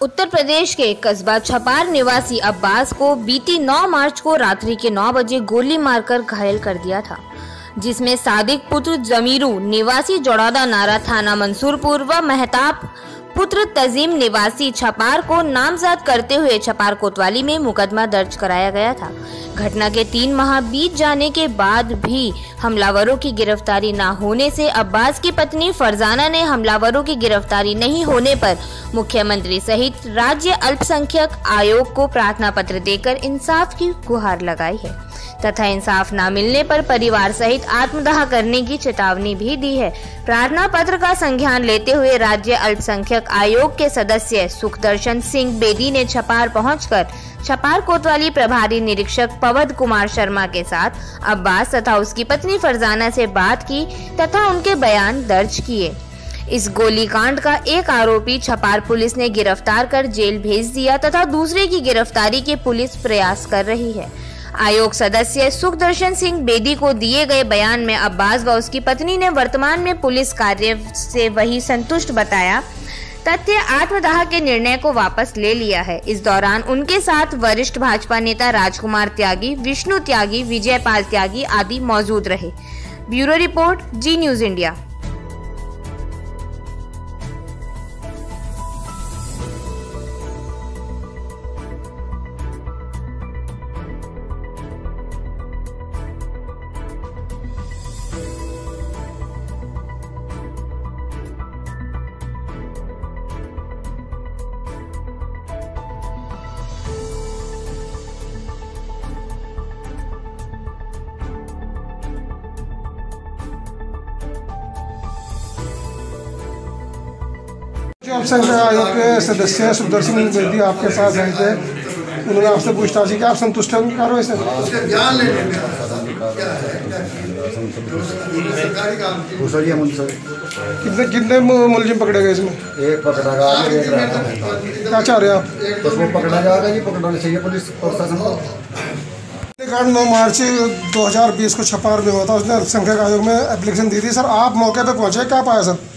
उत्तर प्रदेश के कस्बा छपार निवासी अब्बास को बीती 9 मार्च को रात्रि के 9 बजे गोली मारकर घायल कर दिया था, जिसमें सादिक पुत्र जमीरू निवासी जोड़ादा नारा थाना मंसूरपुर व मेहताब पुत्र तजीम निवासी छपार को नामजद करते हुए छपार कोतवाली में मुकदमा दर्ज कराया गया था। घटना के 3 माह बीत जाने के बाद भी हमलावरों की गिरफ्तारी न होने से अब्बास की पत्नी फरजाना ने हमलावरों की गिरफ्तारी नहीं होने पर मुख्यमंत्री सहित राज्य अल्पसंख्यक आयोग को प्रार्थना पत्र देकर इंसाफ की गुहार लगाई है तथा इंसाफ न मिलने पर परिवार सहित आत्मदाह करने की चेतावनी भी दी है। प्रार्थना पत्र का संज्ञान लेते हुए राज्य अल्पसंख्यक आयोग के सदस्य सुखदर्शन सिंह बेदी ने छपार पहुंचकर छपार कोतवाली प्रभारी निरीक्षक पवद कुमार शर्मा के साथ अब्बास तथा उसकी पत्नी फरजाना से बात की तथा उनके बयान दर्ज किए। इस गोलीकांड का एक आरोपी छपार पुलिस ने गिरफ्तार कर जेल भेज दिया तथा दूसरे की गिरफ्तारी के पुलिस प्रयास कर रही है। आयोग सदस्य सुखदर्शन सिंह बेदी को दिए गए बयान में अब्बास व उसकी पत्नी ने वर्तमान में पुलिस कार्य से वही संतुष्ट बताया तथ्य आत्मदाह के निर्णय को वापस ले लिया है। इस दौरान उनके साथ वरिष्ठ भाजपा नेता राजकुमार त्यागी, विष्णु त्यागी, विजयपाल त्यागी आदि मौजूद रहे। Bureau report, Zee News India. अल्पसंख्यक आयोग के सदस्य सुखदर्शन बेदी आपके पास आए थे, उन्होंने आपसे पूछताछ की कि आप संतुष्ट हैं उनकी कार्रवाई से? कितने मुलजिम पकड़े गए इसमें? एक पकड़ा गया, एक रहता है। क्या चाह रहे हैं आप? उसको पकड़ा जाएगा, ये पकड़ना चाहिए पुलिस प्रशासन को। 9 मार्च 2020 को छपार में हुआ था, उसने अल्पसंख्यक आयोग में एप्लीकेशन दी थी। सर, आप मौके पे पहुंचे, क्या पाया सर?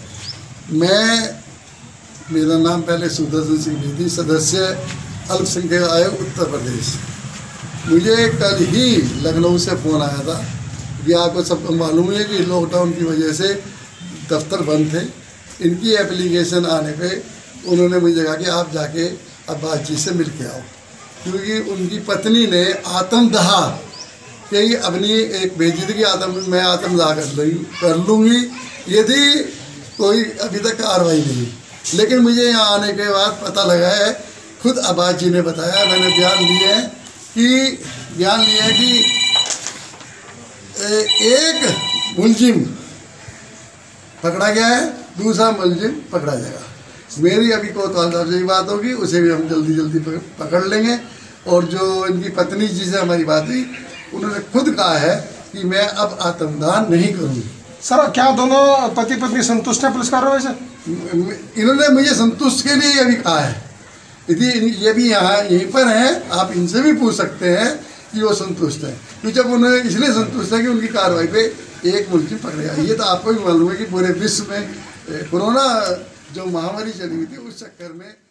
मेरा नाम पहले सुखदर्शन सिंह बेदी, सदस्य अल्पसंख्यक आयोग उत्तर प्रदेश। मुझे कल ही लखनऊ से फ़ोन आया था कि आपको सबको मालूम है कि लॉकडाउन की वजह से दफ्तर बंद थे। इनकी एप्लीकेशन आने पे उन्होंने मुझे कहा कि आप जाके अब्बास जी से मिल के आओ, क्योंकि उनकी पत्नी ने आत्मदाह कि अपनी एक भेजी थी कि मैं आत्मदाह कर लूँगी यदि कोई अभी तक कार्रवाई नहीं। लेकिन मुझे यहाँ आने के बाद पता लगा है, खुद अब्बास जी ने बताया, मैंने बयान लिए हैं कि एक मुलजिम पकड़ा गया है, दूसरा मुलजिम पकड़ा जाएगा। मेरी अभी कोतवाल साहब से ही बात होगी, उसे भी हम जल्दी पकड़ लेंगे। और जो इनकी पत्नी जी से हमारी बात हुई, उन्होंने खुद कहा है कि मैं अब आत्मदाह नहीं करूँगी। सर, क्या दोनों पति पत्नी संतुष्ट हैं पुलिस कार्रवाई से? इन्होंने मुझे संतुष्ट के लिए अभी कहा है, यदि ये भी यहाँ यहीं पर हैं, आप इनसे भी पूछ सकते हैं कि वो संतुष्ट है। तो जब उन्होंने इसलिए संतुष्ट है कि उनकी कार्रवाई पे एक मुल्क पकड़ेगा। ये तो आपको भी मालूम है कि पूरे विश्व में कोरोना जो महामारी चली हुई थी, उस चक्कर में